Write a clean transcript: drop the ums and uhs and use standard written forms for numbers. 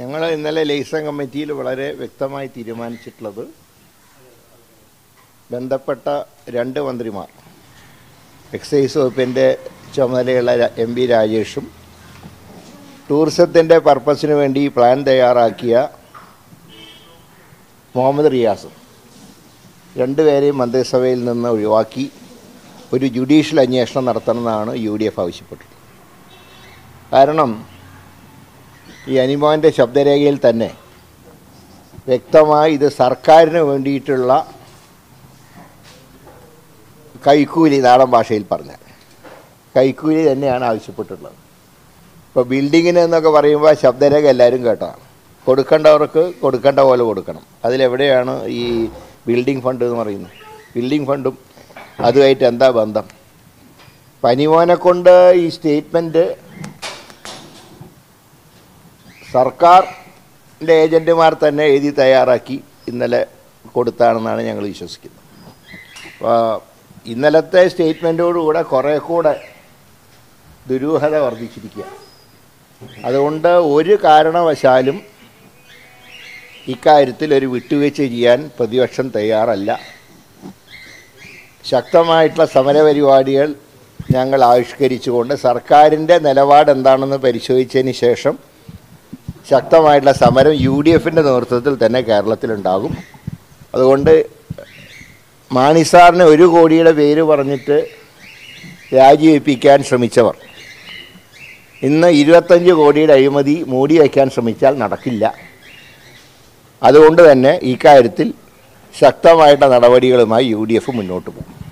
ഞങ്ങൾ ഇന്നലെ ലൈസൺ കമ്മിറ്റിയിൽ വളരെ വ്യക്തമായി തീരുമാനിച്ചിട്ടുള്ളത് ബന്ധപ്പെട്ട രണ്ട് മന്ത്രിമാർ എക്സൈസ് വകുപ്പിൻ്റെ ചുമതലയുള്ള MP രാജേഷും ടൂറിസത്തിൻ്റെ പർപ്പസിന് വേണ്ടി പ്ലാൻ തയ്യാറാക്കിയ മുഹമ്മദ് റിയാസും രണ്ടുപേരെയും മന്ത്രിസഭയിൽ നിന്ന് ഒഴിവാക്കി ഒരു ജുഡീഷ്യൽ അന്വേഷണം നടത്തണമെന്നാണ് UDF ആവശ്യപ്പെട്ടത്. കാരണം ഈ അനിമോൻ്റെ ശബ്ദരേഖയിൽ തന്നെ വ്യക്തമായി ഇത് സർക്കാരിന് വേണ്ടിയിട്ടുള്ള കൈക്കൂലി, നാടൻ ഭാഷയിൽ പറഞ്ഞാൽ കൈക്കൂലി തന്നെയാണ് ആവശ്യപ്പെട്ടിട്ടുള്ളത്. ഇപ്പോൾ ബിൽഡിങ്ങിന് എന്നൊക്കെ പറയുമ്പോൾ ശബ്ദരേഖ എല്ലാവരും കേട്ടതാണ്. കൊടുക്കേണ്ടവർക്ക് കൊടുക്കേണ്ട പോലെ കൊടുക്കണം. അതിലെവിടെയാണ് ഈ ബിൽഡിംഗ് ഫണ്ട് എന്ന് പറയുന്നത്? ബിൽഡിംഗ് ഫണ്ടും അതുമായിട്ട് എന്താ ബന്ധം? പനിമോനെ കൊണ്ട് ഈ സ്റ്റേറ്റ്മെൻറ്റ് സർക്കാരിൻ്റെ ഏജൻറ്റുമാർ തന്നെ എഴുതി തയ്യാറാക്കി ഇന്നലെ കൊടുത്താണെന്നാണ് ഞങ്ങൾ വിശ്വസിക്കുന്നത്. അപ്പോൾ ഇന്നലത്തെ സ്റ്റേറ്റ്മെൻറ്റോടുകൂടെ കുറേ കൂടെ ദുരൂഹത വർദ്ധിച്ചിരിക്കുക. അതുകൊണ്ട് ഒരു കാരണവശാലും ഇക്കാര്യത്തിൽ ഒരു വിട്ടുവീഴ്ച ചെയ്യാൻ പ്രതിപക്ഷം തയ്യാറല്ല. ശക്തമായിട്ടുള്ള സമരപരിപാടികൾ ഞങ്ങൾ ആവിഷ്കരിച്ചുകൊണ്ട് സർക്കാരിൻ്റെ നിലപാട് എന്താണെന്ന് പരിശോധിച്ചതിന് ശേഷം ശക്തമായിട്ടുള്ള സമരം UDFൻ്റെ നേതൃത്വത്തിൽ തന്നെ കേരളത്തിലുണ്ടാകും. അതുകൊണ്ട് മാണി സാറിന് 1 കോടിയുടെ പേര് പറഞ്ഞിട്ട് രാജിവെപ്പിക്കാൻ ശ്രമിച്ചവർ ഇന്ന് 25 കോടിയുടെ അഴിമതി മൂടി വയ്ക്കാൻ ശ്രമിച്ചാൽ നടക്കില്ല. അതുകൊണ്ട് തന്നെ ഈ കാര്യത്തിൽ ശക്തമായിട്ടുള്ള നടപടികളുമായി UDF മുന്നോട്ട് പോകും.